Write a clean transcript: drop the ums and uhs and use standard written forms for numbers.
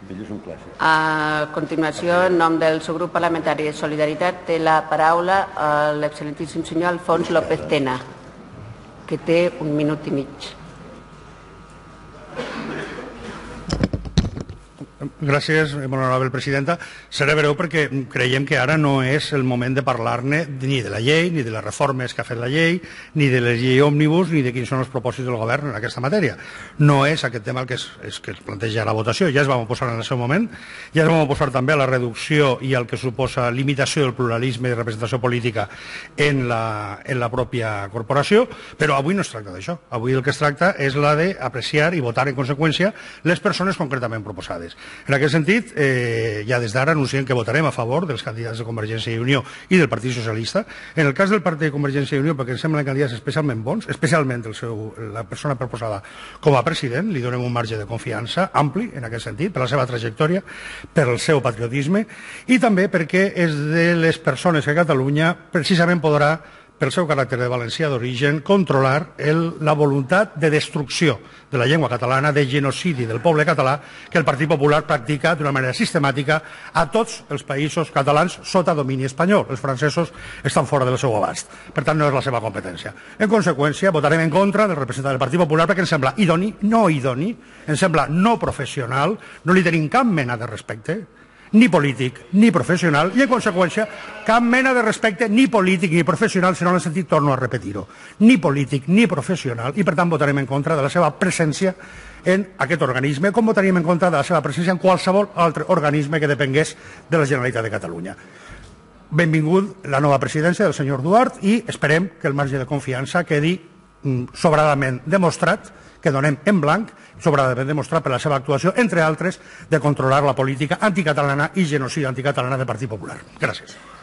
A continuació, en nom del subgrup parlamentari de Solidaritat, té la paraula l'excel·lentíssim senyor Alfons López Tena, que té 1 minut i mig. Gràcies, molt honorable presidenta. Seré breu perquè creiem que ara no és el moment de parlar-ne ni de la llei, ni de les reformes que ha fet la llei, ni de les lleis òmnibus, ni de quins són els propòsits del govern en aquesta matèria. No és aquest tema el que es planteja la votació. Ja es vam oposar en el seu moment, ja es vam oposar també a la reducció i al que suposa limitació del pluralisme i representació política en la pròpia corporació, però avui no es tracta d'això. Avui el que es tracta és la d'apreciar i votar en conseqüència les persones concretament proposades. En aquest sentit, ja des d'ara anunciem que votarem a favor dels candidats de Convergència i Unió i del Partit Socialista. En el cas del Partit de Convergència i Unió, perquè ens semblen candidats especialment bons, especialment la persona proposada com a president, li donem un marge de confiança ampli en aquest sentit, per la seva trajectòria, per el seu patriotisme i també perquè és de les persones que a Catalunya precisament podrà, pel seu caràcter de valencià d'origen, controlar la voluntat de destrucció de la llengua catalana, de genocidi del poble català, que el Partit Popular practica d'una manera sistemàtica a tots els països catalans sota domini espanyol. Els francesos estan fora del seu abast. Per tant, no és la seva competència. En conseqüència, votarem en contra del representant del Partit Popular perquè ens sembla no idoni, ens sembla no professional, no li tenim cap mena de respecte, ni polític ni professional, i en conseqüència cap mena de respecte ni polític ni professional, si no l'he sentit torno a repetir-ho, ni polític ni professional, i per tant votarem en contra de la seva presència en aquest organisme, com votaríem en contra de la seva presència en qualsevol altre organisme que depengués de la Generalitat de Catalunya. Benvingut la nova presidència del senyor Duart i esperem que el marge de confiança quedi sobradament demostrat, que donem en blanc, sobradament demostrat per la seva actuació, entre altres, de controlar la política anticatalana i genocidi anticatalana del Partit Popular. Gràcies.